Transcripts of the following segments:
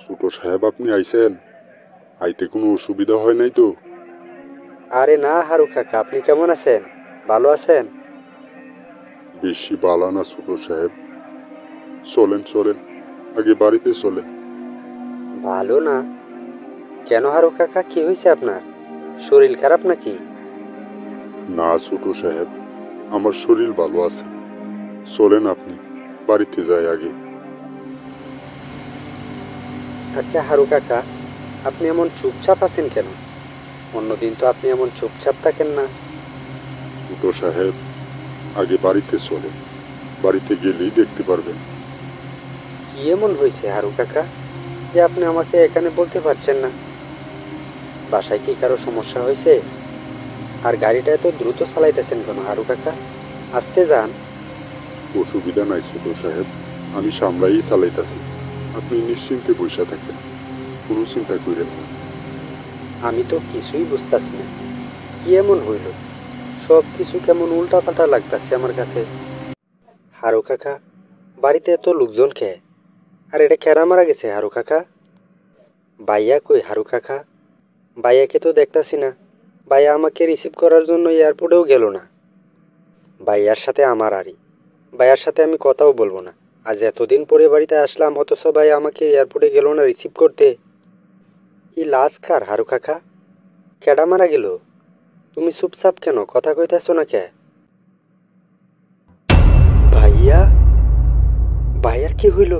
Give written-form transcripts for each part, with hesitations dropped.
ছোট সাহেব, আপনি আইছেন? আইতে কোনো অসুবিধা হয় নাই তো? আরে না হারু কাকা, আপনি কেমন আছেন? ভালো আছেন? বেশি বালা না ছোট সাহেব। চলেন চলেন, আগে বাড়িতে চলেন। ভালো না? কেন হারু কাকা, কি হয়েছে আপনার? শরীর খারাপ নাকি? না ছোট সাহেব, আমার শরীর ভালো আছে। চলেন আপনি, বাড়িতে যাই আগে। আচ্ছা হারু কাকা, আপনি এমন চুপচাপ আছেন কেন? অন্যদিন তো আপনি এমন চুপচাপ থাকেন না। ছোট সাহেব, আগে বাড়িতে চলেন। বাড়িতে গেলেই দেখতে পারবেন। কি এমন হয়েছে হারু কাকা যে আপনি আমাকে এখানে বলতে পারছেন না? বাসায় কি কারো সমস্যা হয়েছে? আর গাড়িটা এত দ্রুত চালাইতেছেন কেন হারু কাকা? আস্তে যান। অসুবিধা নাই ছোট সাহেব, আমি সামলাই চালাইতাছি। আপনি নিশ্চিন্তে বসে থাকেন, কোনো চিন্তা করেন না। আমি তো কিছুই বুঝতাছি না, কি এমন হইল? সব কিছু কেমন উল্টা পাল্টা লাগতাছে আমার কাছে। হারু কাকা, বাড়িতে এত লোকজন কে? আর এটা কেডা মারা গেছে হারু কাকা? ভাইয়া কই হারু কাকা? ভাইয়াকে তো দেখতাছি না। ভাইয়া আমাকে রিসিভ করার জন্য এয়ারপোর্টেও গেল না। ভাইয়ার সাথে আমার আরি, ভাইয়ার সাথে আমি কথাও বলবো না। আজ এতদিন পরে বাড়িতে আসলাম, অথচ ভাই আমাকে এয়ারপোর্টে গেল না রিসিভ করতে। ই লাশ কার হারু কাকা? কেডা মারা গেল? তুমি চুপচাপ কেন, কথা কইতাছো না কে? ভাইয়া? ভাইয়ার কি হইল?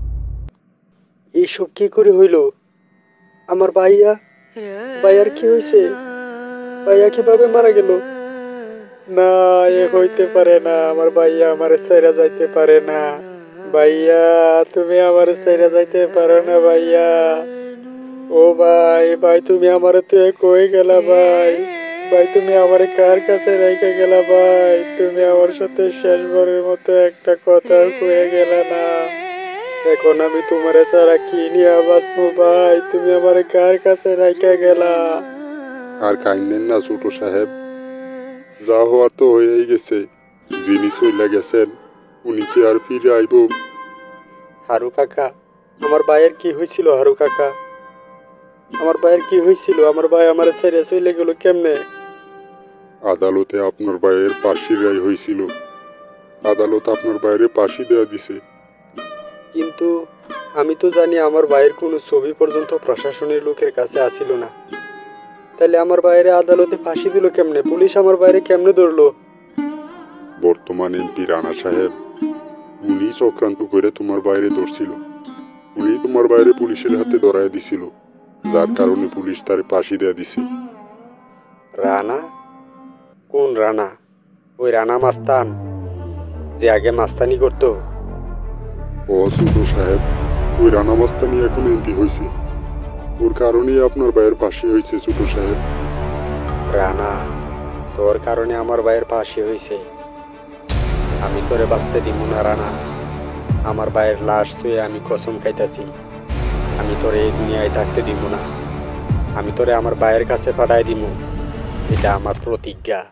এইসব কি করে হইল? আমার ভাইয়া, ভাইয়ার কি হয়েছে? ভাইয়া কিভাবে মারা গেল? না, এ হইতে পারে না। আমার ভাইয়া আমার ছেড়ে যাইতে পারে না। ভাইয়া, তুমি আমার ছেড়ে যাইতে পারো না ভাইয়া। ও ভাই, ভাই তুমি আমার তুই কই গেলা ভাই? ভাই তুমি আমার কার কাছে রেখে গেলা ভাই? তুমি আমার সাথে শেষবারের মতো একটা কথা কয়ে গেলা না। এখন আমি তোমার ছাড়া কি নিয়ে বাঁচবো ভাই? তুমি আমার কার কাছে রেখে গেলা? আর কাইন্দেন না ছোট সাহেব, যা হওয়ার তো হয়েই গেছে। যিনি চইলা গেছেন, উনি কি আর ফিরে আইব? হারু কাকা, আমার ভাইয়ের কি হয়েছিল হারু কাকা? আমার ভাইয়ের কি হয়েছিল? আমার ভাই আমার ছেড়ে চলে গেল কেমনে? আদালতে আপনার ভাইয়ের ফাঁসির রায় হয়েছিল। আদালত আপনার বাইরে ফাঁসি দেওয়া দিছে। কিন্তু আমি তো জানি আমার ভাইয়ের কোনো ছবি পর্যন্ত প্রশাসনের লোকের কাছে আসিল না। তাহলে আমার ভাইয়ের আদালতে ফাঁসি দিল কেমনে? পুলিশ আমার বাইরে কেমনে ধরলো? বর্তমান এমপি রানা সাহেব, উনি চক্রান্ত করে তোমার বাইরে ধরছিল। উনি তোমার বাইরে পুলিশের হাতে ধরায় দিছিল, যার কারণে পুলিশ তারে ফাঁসি দেয়া দিছে। রানা? কোন রানা? ওই রানা মাস্তান যে আগে মাস্তানি করতো? ও ছোট সাহেব, ওই রানা মাস্তানি এখন এমপি হয়েছে। ওর কারণেই আপনার ভাইয়ের ফাঁসি হয়েছে ছোট সাহেব। রানা, তোর কারণে আমার ভাইয়ের ফাঁসি হয়েছে। আমি তোরে বাঁচতে দিব না রানা। আমার ভাইয়ের লাশ ছুঁয়ে আমি কসম খাইতাছি, আমি তোরে এই দুনিয়ায় থাকতে দিব না। আমি তোরে আমার ভাইয়ের কাছে পাঠাই দিব, এটা আমার প্রতিজ্ঞা।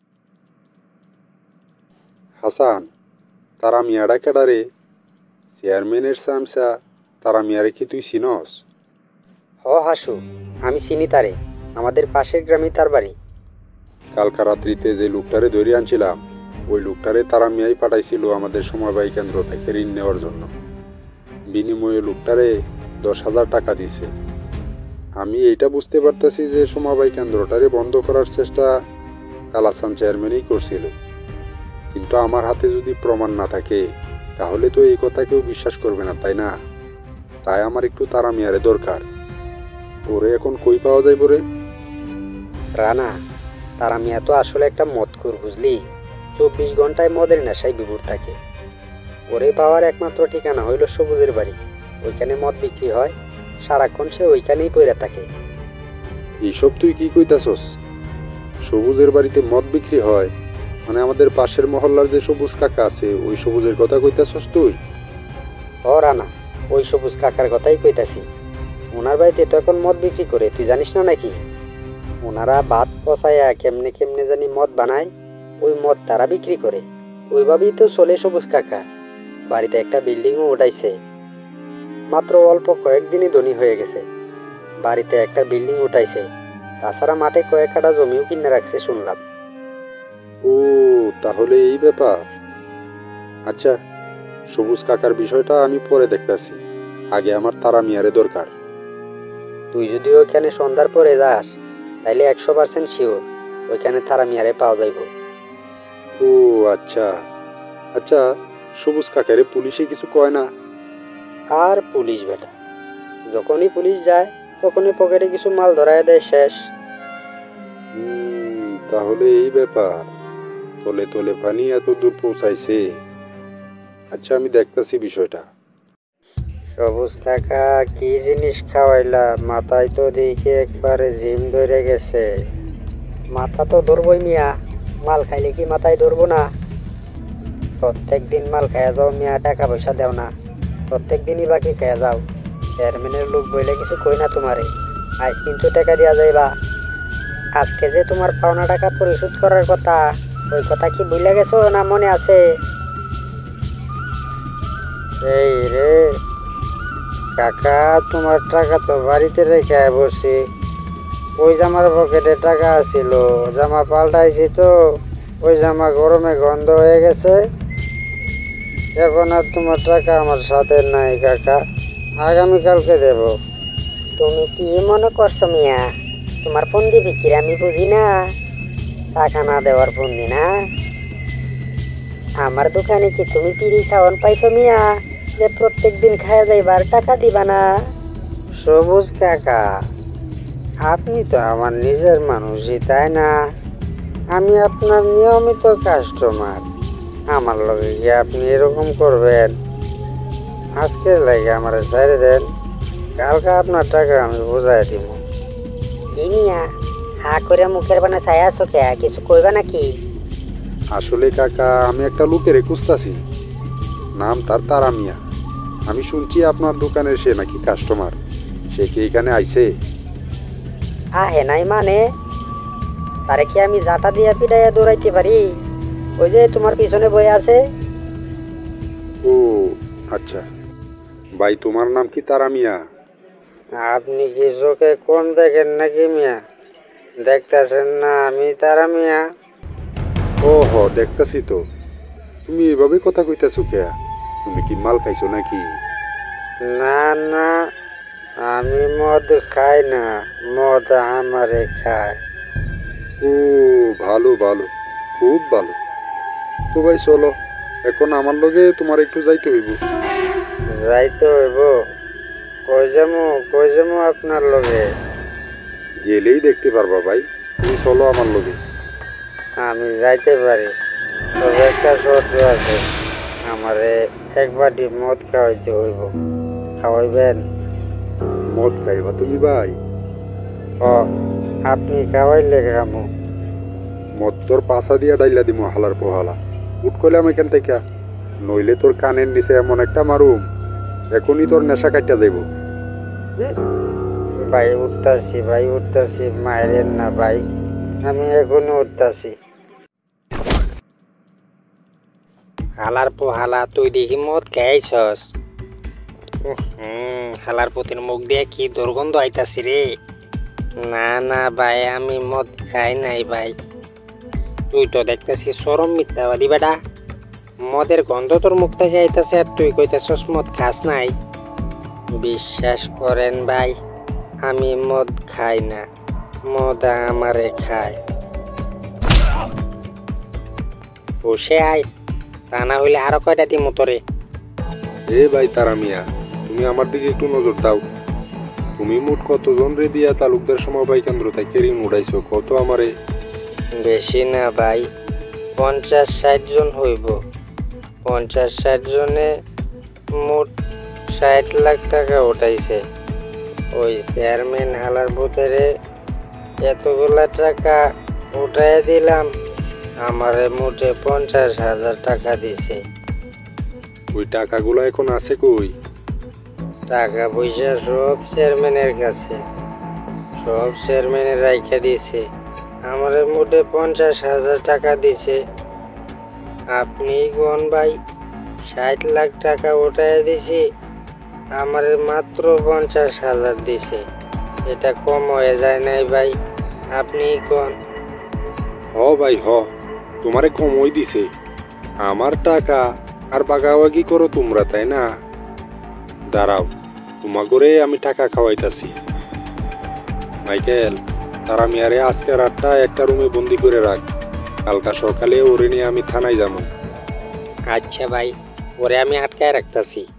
হাসান, তারা মিয়াডা কেডা রে? চেয়ারম্যানের চামচা তারা মিয়ারে কি তুই চিনস? হাসু, আমি চিনি তারে। আমাদের পাশের গ্রামে তার বাড়ি। কালকা রাত্রিতে যে লোকটারে ধরে আনছিলাম, ওই লোকটারে তারা মিয়াই পাঠাইছিল আমাদের সমবায় কেন্দ্র থেকে ঋণ নেওয়ার জন্য। বিনিময়ে লোকটারে 10,000 টাকা দিছে। আমি এইটা বুঝতে পারতেছি যে সমবায় কেন্দ্রটারে বন্ধ করার চেষ্টা কালাসান চেয়ারম্যানই করছিল। কিন্তু আমার হাতে যদি প্রমাণ না থাকে, তাহলে তো এই কথা কেউ বিশ্বাস করবে না, তাই না? তাই আমার একটু তারা মিয়ারে দরকার। ওরে এখন কই পাওয়া যাইব রে? রানা, তার আমি এত আসলে একটা মদখোর, বুঝলি? 24 ঘন্টায় মদের নেশায় বিভোর থাকে। ওরে পাওয়ার একমাত্র ঠিকানা হইল সবুজের বাড়ি। ওইখানে মদ বিক্রি হয়, সারাক্ষণ সে ওইখানেই পইরা থাকে। এইসব তুই কি কইতাছস? সবুজের বাড়িতে মদ বিক্রি হয়? মানে আমাদের পাশের মহল্লার যে সবুজ কাকা আছে, ওই সবুজের কথা কইতাছস তুই? রানা, ওই সবুজ কাকার কথাই কইতাছি। ওনার বাড়িতে তো এখন মদ বিক্রি করে, তুই জানিস না নাকি? ওনারা ভাত পচাইয়া কেমনে কেমনে জানি মদ বানায়, ওই মদ তারা বিক্রি করে। ওইভাবেই তো চলে সবুজ কাকা। বাড়িতে একটা বিল্ডিংও উঠাইছে। মাত্র অল্প কয়েকদিনই ধনী হয়ে গেছে। বাড়িতে একটা বিল্ডিং উঠাইছে, তাছাড়া মাঠে কয়েক কাঠা জমিও কিনে রাখছে শুনলাম। ও, তাহলে এই ব্যাপার। আচ্ছা, সবুজ কাকার বিষয়টা আমি পরে দেখতাছি, আগে আমার তারা মিয়ারে দরকার। তুই যদি ওইখানে সন্ধ্যার পরে যাস তাইলে 100% শিওর ওইখানে তারা মিয়ারে পাওয়া যাইব। ও আচ্ছা আচ্ছা, সবুজ কাকারে পুলিশে কিছু কয় না? আর পুলিশ বেটা, যখনই পুলিশ যায় তখনই পকেটে কিছু মাল ধরায় দেয়, শেষ। তাহলে এই ব্যাপার, তলে তলে পানি এত দূর পৌঁছাইছে। আচ্ছা, আমি দেখতাছি বিষয়টা। সবুজ কাকা কি জিনিস খাওয়াইলা, মাথায় তো দেখে একবারে জিম ধরে গেছে। মাথা তো ধরবই মিয়া, মাল খাইলে কি মাথায় ধরবো না? প্রত্যেক দিন মাল খাইয়া যাও মিয়া, টাকা পয়সা দেও না, প্রত্যেক দিনই বাকি খাইয়া যাও। চেয়ারম্যানের লোক বইলে কিছু কই না তোমারে, আজ কিন্তু টাকা দিয়া যাইবা। আজকে যে তোমার পাওনা টাকা পরিশোধ করার কথা, ওই কথা কি ভুলে গেছো না মনে আছে? এই রে কাকা, তোমার টাকা তো বাড়িতে রেখে বসছি। ওই জামার পকেটে টাকা ছিল, জামা পাল্টাইছি তো ওই জামা গরমে গন্ধ হয়ে গেছে। এখন আর তোমার টাকা আমার সাথে নাই কাকা, আগামীকালকে দেব। তুমি কি মনে করছো মিয়া তোমার ফন্দি বিক্রি আমি বুঝি না? টাকা না দেওয়ার ফন্দি না? আমার দোকানে কি তুমি পিড়ি খাওয়ান পাইছো মিয়া যে প্রত্যেক দিন খাওয়া যাইবার টাকা দিবা না? সবুজ কাকা, আপনি তো আমার নিজের মানুষই, তাই না? আমি আপনার নিয়মিত কাস্টমার, আমার লগে কি আপনি এরকম করবেন? আজকে লাগে আমার ছেড়ে দেন, কালকে আপনার টাকা আমি বুঝাই দিব। কি মিয়া হা করে মুখের বানা ছায়া আছো কে, কিছু কইবা নাকি? আসলে কাকা, আমি একটা লোকের খুঁজতাছি, নাম তার তারা মিয়া। আমি শুনছি আপনার দোকানের সে নাকি কাস্টমার। সে কি এখানে আইছে? আহে নাই মানে? তারে কি আমি জাটা দিয়া পিটাইয়া দৌড়াইতে পারি? ওই যে তোমার পিছনে বয়ে আছে। ও আচ্ছা, ভাই তোমার নাম কি তারা মিয়া? আপনি কি চোখে কোন দেখেন নাকি মিয়া? দেখতেছেন না আমি তারা মিয়া? ও হ, দেখতাছি তো। তুমি এভাবে কথা কইতাছো কে? তুমি কি মাল খাইছো নাকি? না না, আমি মদ খাই না, মদ আমারে খায়। ও ভালো ভালো, খুব ভালো। তো ভাই চলো, এখন আমার লগে তোমার একটু যাইতে হইব। যাইতে হইব? কই যামু আপনার লগে? গেলেই দেখতে পারবা ভাই, তুমি চলো আমার লগে। আমি যাইতে পারি, তবে একটা শর্ত আছে, আমারে এক বাটি মদ খাওয়াইতে হইব। খাওয়াইবেন? মদ খাইবা তুমি ভাই? ও, আপনি খাওয়াইলে খামু। মদ তোর পাশা দিয়া ডাইলা দিমু হালার পোহালা। উঠ করলাম এখান থেকে, নইলে তোর কানের নিচে এমন একটা মারুম, এখনই তোর নেশা কাটটা যাইব। ভাই উঠতাছি, মাইরেন না ভাই, আমি এখনই উঠতাছি। হালার পোহালা, তুই দেখি মদ খাইছস? হালার পুতির মুখ দিয়ে কি দুর্গন্ধ আইতাছি রে। না না ভাই, আমি মদ খাই নাই ভাই। তুই তো দেখতেছি চরম মিথ্যাবাদী বেটা। মদের গন্ধ তোর মুখ থেকে আইতাছে আর তুই কইতাছস মদ খাস নাই। বিশ্বাস করেন ভাই, আমি মদ খাই না, মদ আমারে খায়। বসে আয়, তা না হইলে আরো কয়টা দিমু তোরে। এ ভাই তারা মিয়া, তুমি আমার দিকে একটু নজর দাও। তুমি মোট কতজন রে দিয়া তালুকদার সমবায় কেন্দ্র থেকে ঋণ উঠাইছো কত আমারে? বেশি না ভাই, 50-60 জন হইব। 50-60 জনে মোট 60 লাখ টাকা উঠাইছে। ওই চেয়ারম্যান হালার ভূতেরে এতগুলা টাকা উঠাই দিলাম, আমারে মোটে 50,000 টাকা দিছে। ওই টাকাগুলো এখন আছে কই? টাকা পয়সা সব চেয়ারম্যানের কাছে, সব চেয়ারম্যানের রাইখা দিছে। আমারে মোটে 50,000 টাকা দিছে। আপনি কোন ভাই, 60 লাখ টাকা উঠাই দিছি, আমার মাত্র 50,000 দিছে, এটা কম হয়ে যায় নাই ভাই? আপনি কোন? হ ভাই হ, তোমারে কমই দিছে। আমার টাকা আর বাগাবাগি করো তোমরা, তাই না? দাঁড়াও, তোমাগরে আমি টাকা খাওয়াইতাছি। মাইকেল, তারা মিয়ারে আজকে রাতটা একটা রুমে বন্দি করে রাখ। কালকা সকালে ওরে নিয়ে আমি থানায় যাবো। আচ্ছা ভাই, ওরে আমি আটকায় রাখতাছি।